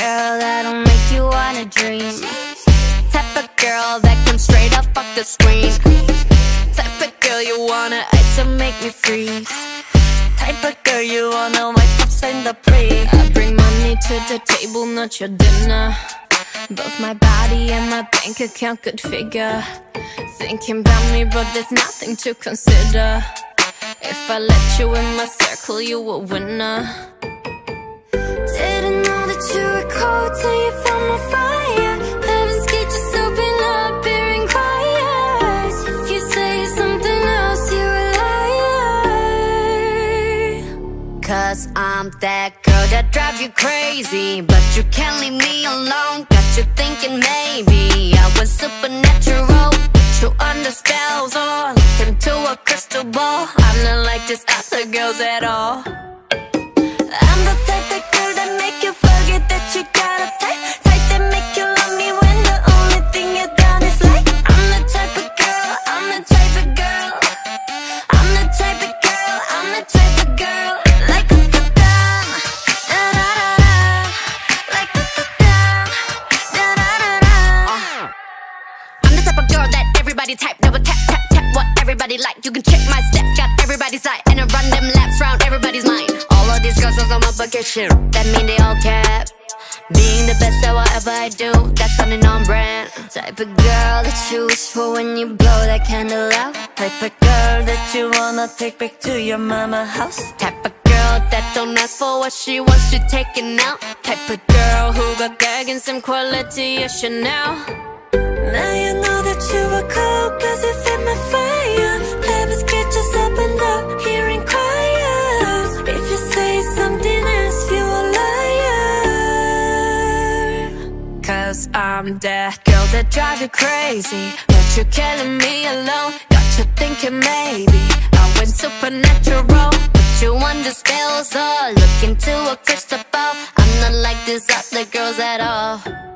girl that'll make you wanna dream. Type of girl that can straight up off the screen. Type of girl you wanna ice and make me freeze. Type of girl you wanna wipe up in the plate. I bring money to the table, not your dinner. Both my body and my bank account could figure. Thinking about me, but there's nothing to consider. If I let you in my circle, you a winner. Didn't know that you were cold till you found my fire. Heaven's gate just open up, hearing quiet. If you say something else, you're a liar. Cause I'm that girl that drives you crazy, but you can't leave me alone. Got you thinking maybe I was supernatural. Put you under spells or look into a crystal ball. I'm not like these other girls at all. I'm the type of girl that make you forget that you got a type. Type that make you love me when the only thing you done is like. I'm the type of girl, I'm the type of girl. I'm the type of girl, I'm the type of girl. Like da-da-da, da-da-da-da. Like da-da-da, da-da-da-da. I'm the type of girl that everybody type, that would tap, tap, tap what everybody like. You can check my steps, got everybody's eye, and I run them laps round everybody's mind. All of these girls on my bucket shit, that mean they all cap. Being the best at whatever I do, that's something on brand. Type of girl that you wish for when you blow that candle out. Type of girl that you wanna take back to your mama house. Type of girl that don't ask for what she wants, you taking out. Type of girl who got gag and some quality, yeah, Chanel. Now you know that you were cold, cause you fit my fire. Heaven's gate just opened up, hearing quiet. If you say something else, you a liar. Cause I'm that girl that drive you crazy, but you're killing me alone. Got you thinking maybe I went supernatural. Put you under spells or look into a crystal ball. I'm not like these other girls at all.